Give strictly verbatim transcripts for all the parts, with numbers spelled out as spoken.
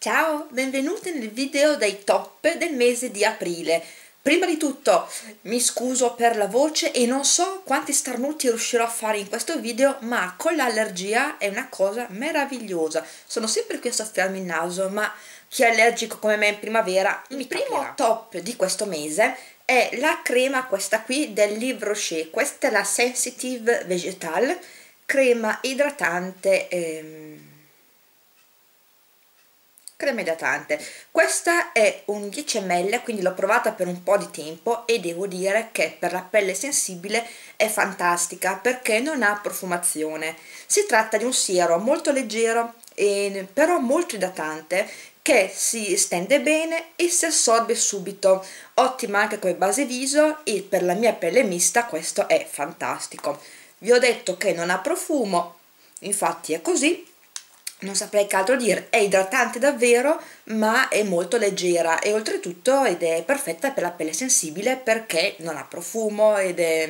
Ciao, benvenuti nel video dei top del mese di aprile. Prima di tutto mi scuso per la voce e non so quanti starnuti riuscirò a fare in questo video, ma con l'allergia è una cosa meravigliosa. Sono sempre qui a soffiarmi il naso, ma chi è allergico come me in primavera mi capirà. Il primo top di questo mese è la crema, questa qui del Livre Rocher. Questa è la Sensitive Vegetal, crema idratante ehm, crema idratante. Questa è un dieci millilitri, quindi l'ho provata per un po' di tempo e devo dire che per la pelle sensibile è fantastica perché non ha profumazione. Si tratta di un siero molto leggero e però molto idratante, che si stende bene e si assorbe subito, ottima anche come base viso, e per la mia pelle mista questo è fantastico. Vi ho detto che non ha profumo, infatti è così. Non saprei che altro dire, è idratante davvero, ma è molto leggera e oltretutto ed è perfetta per la pelle sensibile perché non ha profumo ed è...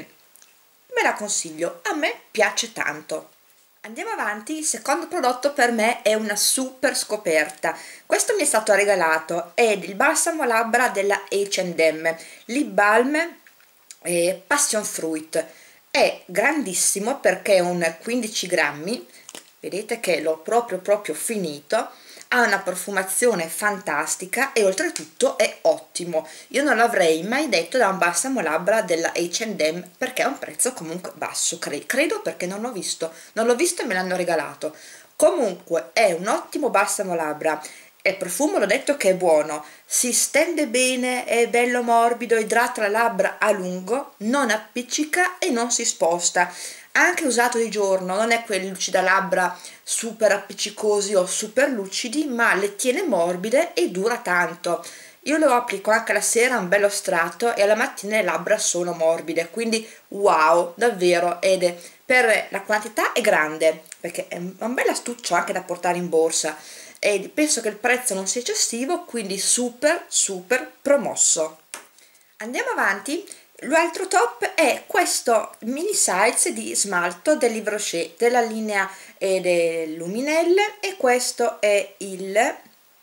me la consiglio, a me piace tanto. Andiamo avanti, il secondo prodotto per me è una super scoperta. Questo mi è stato regalato, è il balsamo labbra della acca and emme, Lip Balm eh, Passion Fruit. È grandissimo perché è un quindici grammi, vedete che l'ho proprio proprio finito, ha una profumazione fantastica e oltretutto è ottimo. Io non l'avrei mai detto da un balsamo labbra della acca and emme perché ha un prezzo comunque basso, cre credo, perché non l'ho visto, non l'ho visto e me l'hanno regalato. Comunque è un ottimo balsamo labbra. Il profumo, l'ho detto che è buono, si stende bene, è bello morbido, idrata le labbra a lungo, non appiccica e non si sposta. Anche usato di giorno, non è quelli lucida labbra super appiccicosi o super lucidi, ma le tiene morbide e dura tanto. Io lo applico anche la sera, un bello strato, e alla mattina le labbra sono morbide, quindi wow, davvero, ed è, per la quantità è grande, perché è un bel astuccio anche da portare in borsa, e penso che il prezzo non sia eccessivo, quindi super super promosso. Andiamo avanti. L'altro top è questo mini size di smalto del Livre Rocher della linea eh, del Luminelle, e questo è il,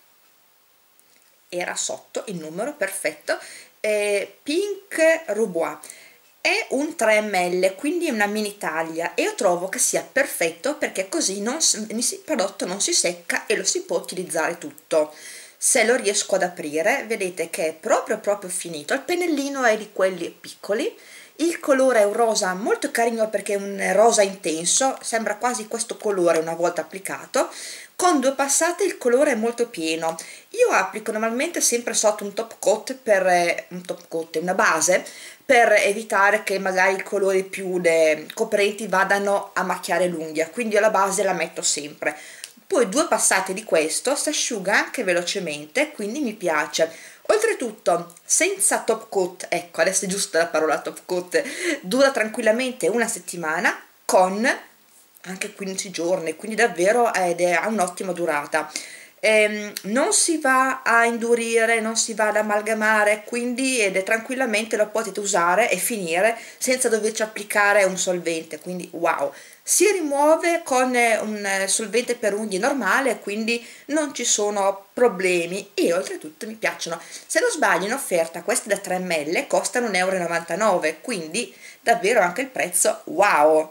era sotto il numero, perfetto, eh, Pink Roubois. È un tre millilitri, quindi è una mini taglia, e io trovo che sia perfetto perché così non, il prodotto non si secca e lo si può utilizzare tutto. Se lo riesco ad aprire, vedete che è proprio proprio finito. Il pennellino è di quelli piccoli, il colore è un rosa molto carino perché è un rosa intenso, sembra quasi questo colore una volta applicato. Con due passate il colore è molto pieno. Io applico normalmente sempre sotto un top coat, per un top coat, una base, per evitare che magari i colori più coprenti vadano a macchiare l'unghia, quindi io la base la metto sempre. Poi due passate di questo si asciuga anche velocemente, quindi mi piace. Oltretutto senza top coat, ecco adesso è giusta la parola top coat, dura tranquillamente una settimana con anche quindici giorni, quindi davvero ed è, ha un'ottima durata. Ehm, non si va a indurire, non si va ad amalgamare, quindi ed è tranquillamente lo potete usare e finire senza doverci applicare un solvente, quindi wow. Si rimuove con un solvente per unghie normale, quindi non ci sono problemi, e oltretutto mi piacciono. Se non sbaglio in offerta questi da tre millilitri costano un euro e novantanove, quindi davvero anche il prezzo wow.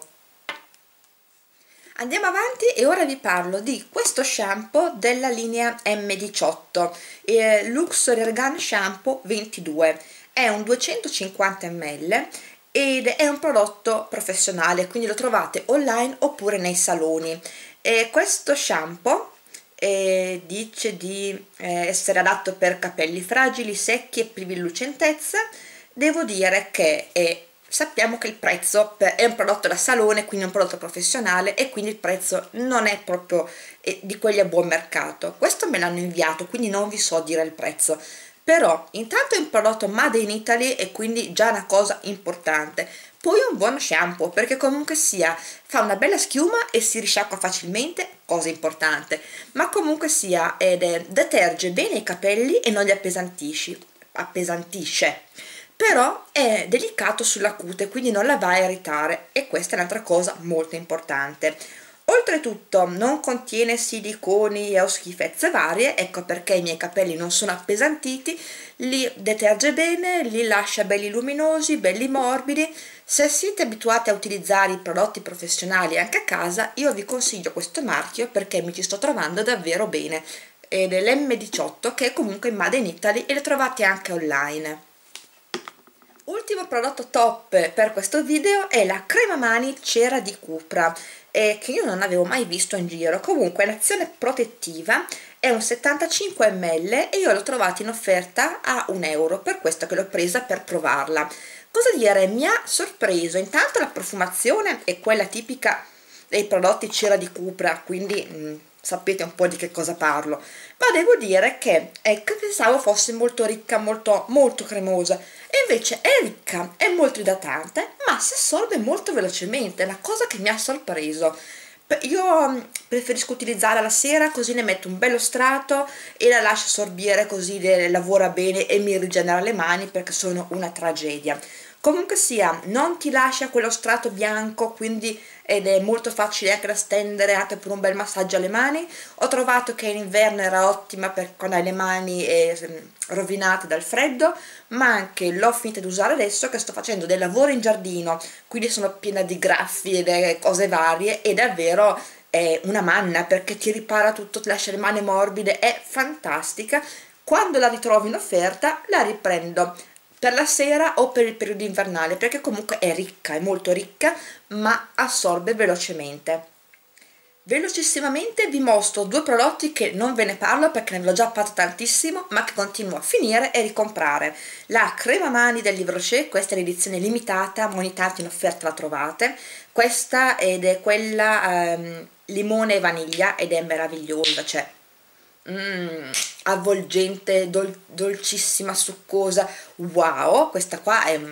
Andiamo avanti e ora vi parlo di questo shampoo della linea emme diciotto, eh, Luxury Organ Shampoo ventidue. È un duecentocinquanta millilitri ed è un prodotto professionale, quindi lo trovate online oppure nei saloni. E questo shampoo eh, dice di eh, essere adatto per capelli fragili, secchi e privi di lucentezza. Devo dire che è sappiamo che il prezzo è un prodotto da salone, quindi è un prodotto professionale, e quindi il prezzo non è proprio di quelli a buon mercato. Questo me l'hanno inviato, quindi non vi so dire il prezzo, però intanto è un prodotto made in Italy e quindi già una cosa importante. Poi è un buon shampoo perché comunque sia fa una bella schiuma e si risciacqua facilmente, cosa importante, ma comunque sia ed è, deterge bene i capelli e non li appesantisce appesantisce però è delicato sulla cute, quindi non la va a irritare, e questa è un'altra cosa molto importante. Oltretutto non contiene siliconi o schifezze varie, ecco perché i miei capelli non sono appesantiti, li deterge bene, li lascia belli luminosi, belli morbidi. Se siete abituati a utilizzare i prodotti professionali anche a casa, io vi consiglio questo marchio perché mi ci sto trovando davvero bene, ed è l'emme diciotto, che è comunque made in Italy e lo trovate anche online. Ultimo prodotto top per questo video è la crema mani cera di Cupra, eh, che io non avevo mai visto in giro. Comunque l'azione protettiva è un settantacinque millilitri e io l'ho trovata in offerta a un euro, per questo che l'ho presa per provarla. Cosa dire, mi ha sorpreso, intanto la profumazione è quella tipica dei prodotti cera di Cupra, quindi mh, sapete un po' di che cosa parlo, ma devo dire che ecco, pensavo fosse molto ricca, molto, molto cremosa, e invece è ricca, è molto idratante, ma si assorbe molto velocemente, la cosa che mi ha sorpreso. Io preferisco utilizzarla la sera, così ne metto un bello strato e la lascio assorbire, così lavora bene e mi rigenera le mani, perché sono una tragedia. Comunque sia, non ti lascia quello strato bianco, quindi ed è molto facile anche da stendere, anche per un bel massaggio alle mani. Ho trovato che in inverno era ottima per quando hai le mani eh, rovinate dal freddo, ma anche l'ho finita di usare adesso che sto facendo dei lavori in giardino, quindi sono piena di graffi e cose varie, e davvero è una manna perché ti ripara tutto, ti lascia le mani morbide, è fantastica. Quando la ritrovo in offerta la riprendo per la sera o per il periodo invernale, perché comunque è ricca, è molto ricca, ma assorbe velocemente. Velocissimamente vi mostro due prodotti che non ve ne parlo perché ne avevo già fatto tantissimo, ma che continuo a finire e ricomprare. La crema mani del Livre Rocher, questa è l'edizione limitata, ma ogni tanto in offerta la trovate. Questa ed è quella ehm, limone e vaniglia, ed è meravigliosa, cioè Mm, avvolgente, dol dolcissima, succosa, wow, questa qua è...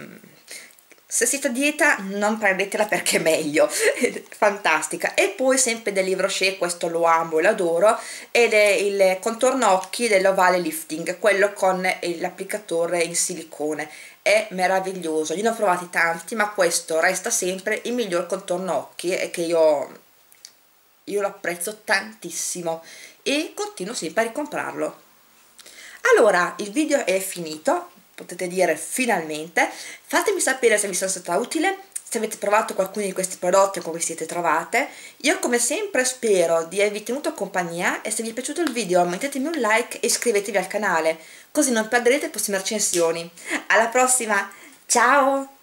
se siete a dieta non prendetela perché è meglio, fantastica. E poi sempre del Livre Rocher, questo lo amo e l'adoro, ed è il contorno occhi dell'Ovale Lifting, quello con l'applicatore in silicone, è meraviglioso. Io ne ho provati tanti, ma questo resta sempre il miglior contorno occhi e che io io lo apprezzo tantissimo e continuo sempre a ricomprarlo. Allora, il video è finito, potete dire finalmente. Fatemi sapere se vi sono stata utile, se avete provato qualcuno di questi prodotti o come siete trovate. Io come sempre spero di avervi tenuto compagnia, e se vi è piaciuto il video mettetemi un like e iscrivetevi al canale, così non perderete le prossime recensioni. Alla prossima, ciao!